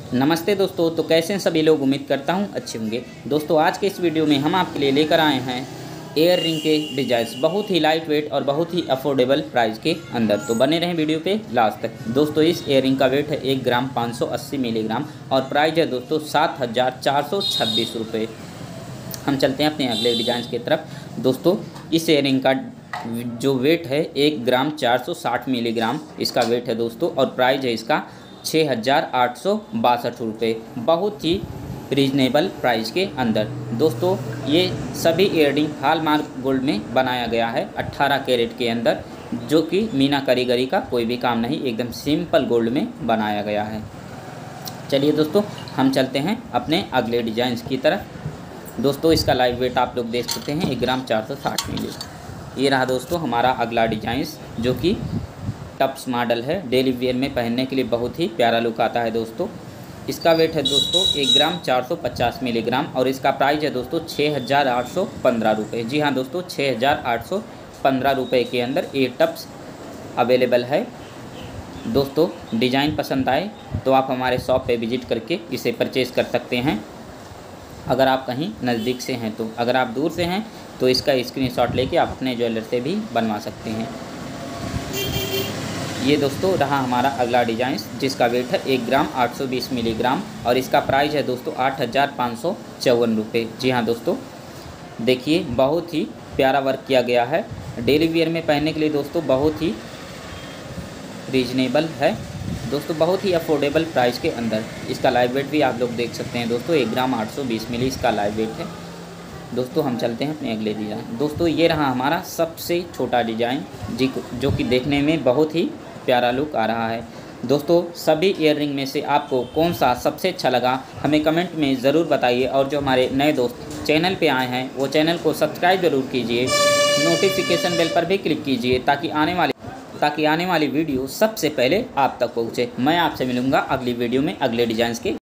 नमस्ते दोस्तों, तो कैसे हैं सभी लोग। उम्मीद करता हूं अच्छे होंगे। दोस्तों आज के इस वीडियो में हम आपके लिए लेकर आए हैं एयर रिंग के डिजाइन्स, बहुत ही लाइट वेट और बहुत ही अफोर्डेबल प्राइस के अंदर। तो बने रहें वीडियो पे लास्ट तक। दोस्तों इस एयर रिंग का वेट है 1 ग्राम 580 मिलीग्राम और प्राइस है दोस्तों 7,426 रुपये। हम चलते हैं अपने अगले डिजाइन की तरफ। दोस्तों इस एयर रिंग का जो वेट है 1 ग्राम 460 मिलीग्राम इसका वेट है दोस्तों, और प्राइस है इसका 6,862 रुपये, बहुत ही रीजनेबल प्राइस के अंदर। दोस्तों ये सभी इयररिंग हॉलमार्क गोल्ड में बनाया गया है 18 कैरेट के अंदर, जो कि मीना कारीगरी का कोई भी काम नहीं, एकदम सिंपल गोल्ड में बनाया गया है। चलिए दोस्तों हम चलते हैं अपने अगले डिजाइन की तरफ। दोस्तों इसका लाइव वेट आप लोग देख सकते हैं 1 ग्राम 460 मिली। ये रहा दोस्तों हमारा अगला डिजाइन, जो कि टप्स मॉडल है। डेली वेयर में पहनने के लिए बहुत ही प्यारा लुक आता है दोस्तों। इसका वेट है दोस्तों 1 ग्राम 450 मिलीग्राम और इसका प्राइस है दोस्तों 6,815 रुपये। जी हाँ दोस्तों, 6,815 रुपये के अंदर ये टप्स अवेलेबल है। दोस्तों डिज़ाइन पसंद आए तो आप हमारे शॉप पे विजिट करके इसे परचेज़ कर सकते हैं, अगर आप कहीं नज़दीक से हैं तो। अगर आप दूर से हैं तो इसका स्क्रीनशॉट लेके आप अपने ज्वेलर से भी बनवा सकते हैं। ये दोस्तों रहा हमारा अगला डिज़ाइन, जिसका वेट है 1 ग्राम 820 मिलीग्राम और इसका प्राइस है दोस्तों 8,554 रुपये। जी हाँ दोस्तों, देखिए बहुत ही प्यारा वर्क किया गया है। डेली वेयर में पहनने के लिए दोस्तों बहुत ही रीजनेबल है दोस्तों, बहुत ही अफोर्डेबल प्राइस के अंदर। इसका लाइव वेट भी आप लोग देख सकते हैं दोस्तों, 1 ग्राम 820 मिली इसका लाइव वेट है। दोस्तों हम चलते हैं अपने अगले डिज़ाइन। दोस्तों ये रहा हमारा सबसे छोटा डिज़ाइन, जो कि देखने में बहुत ही प्यारा लुक आ रहा है। दोस्तों सभी ईयर रिंग में से आपको कौन सा सबसे अच्छा लगा हमें कमेंट में ज़रूर बताइए, और जो हमारे नए दोस्त चैनल पे आए हैं वो चैनल को सब्सक्राइब ज़रूर कीजिए, नोटिफिकेशन बेल पर भी क्लिक कीजिए ताकि आने वाली वीडियो सबसे पहले आप तक पहुँचे। मैं आपसे मिलूँगा अगली वीडियो में अगले डिज़ाइन के